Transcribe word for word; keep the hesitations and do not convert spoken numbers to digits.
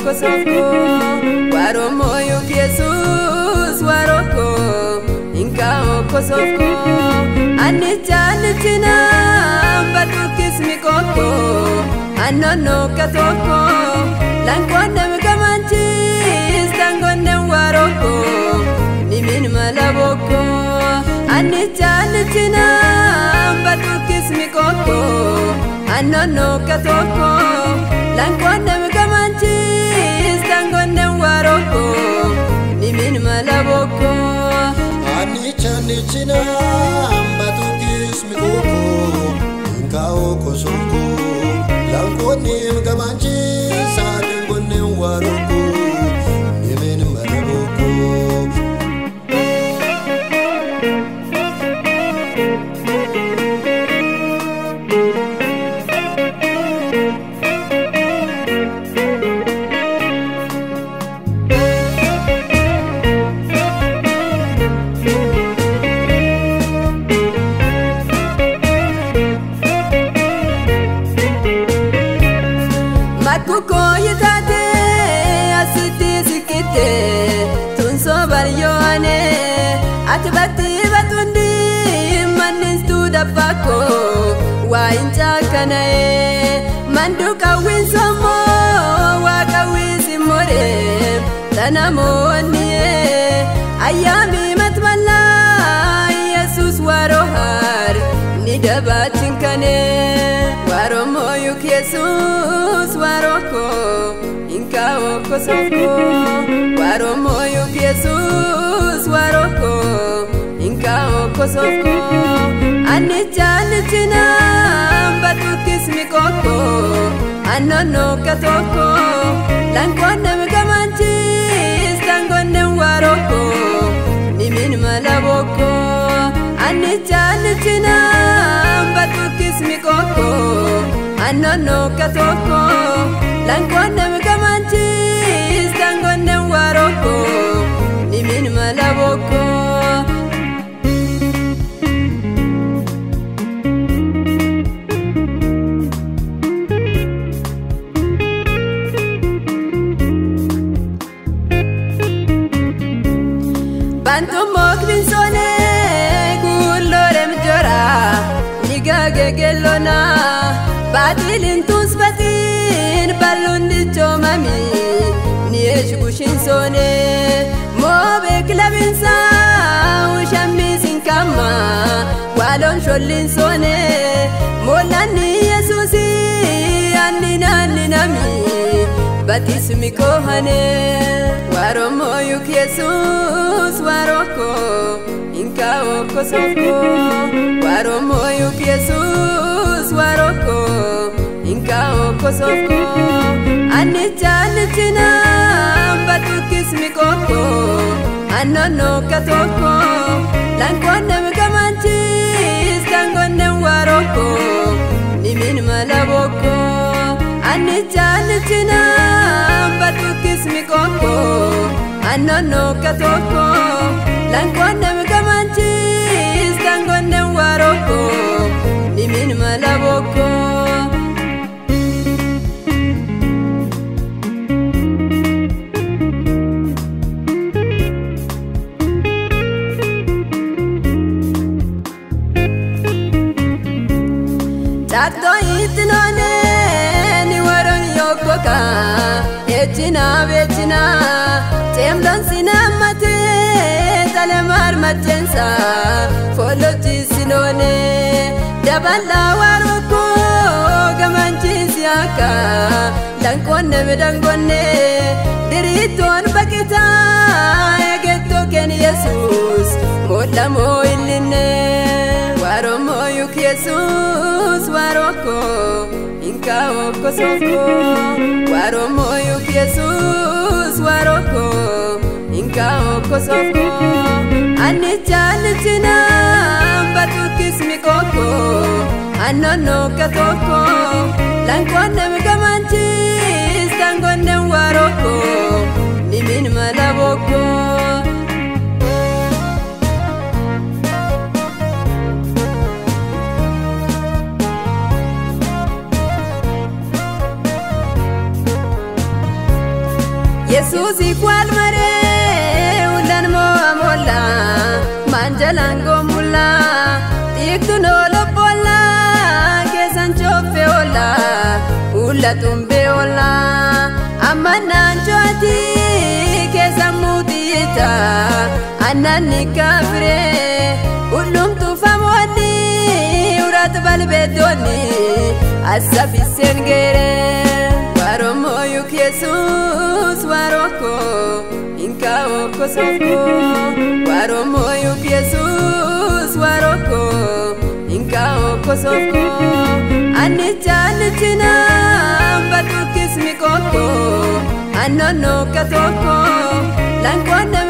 kosofko waromo yu Jesus waroko inka kosofko anicha nichina batukis mikoko anono katoko lankonde mkamanchis tangonde waroko nimin malaboko anicha nichina batukis mikoko anono katoko lankonde mkamanchis tangonde waroko nimin malaboko anicha nichina batukis mikoko inka kosofko lankonde mkamanchis tangonde waroko nimin malaboko Kuko yitate asiti sikite tunso baryoane atibati batundi manistu dapako wa incha kanae manduka winsomo wa kawisi more tanamo nie ayami matmalla Jesus warohar nidabatin kane waromo yuk Jesus waroko inka kosofko waromo yuk Jesus waroko inka kosofko anicha nichina batukis mikoko anono katoko lankonde mkamanchis tangonde waroko nimin malaboko anicha nichina batukis mikoko anono katoko lankonde mkamanchis tangonde waroko nimin malaboko bantu mokrinsone kullore mjora nigage gelona batilin tusbatin balundi chomami niesh kushinsone mobe klabinsa ushamisin kama walon sholinsone molani yesusi annina ninami batismi kohane waromo yuk Jesus waroko inka kosofko waromo yuk Jesus waroko inka kosofko anicha nichina batukis mikoko anono katoko lankonde mkamanchis tangonde waroko nimin malaboko anicha nichina batukis mikoko anono katoko lankonde mkamanchis tangonde waroko nimin malaboko Tato itnone ni waron yokoka echina vechina temdon sinamate talemar machensa foloti sinone daballa waroko gamanchisiaka lankonde medangonne diriton bakita egetto ken Jesus molamo illine waromo yuk Jesus waroko inka kosofko waromo yuk Jesus waroko inka kosofko anicha nichina batukis mikoko anono katoko lankonde mkamanchis tangonde waroko nimin malaboko Yesus igual mare ulan mo amola manjalan gomula tiktu no lo bola ke sancho feola ulla tumbe ola amana joti ke samudita anani kafre ulum tu famoni urat balbedoni asafi sengere waromo yuk Jesus waroko inka oko soko waromo yuk Jesus waroko inka oko soko anicha anichina batukis mikoko anono katoko langkwana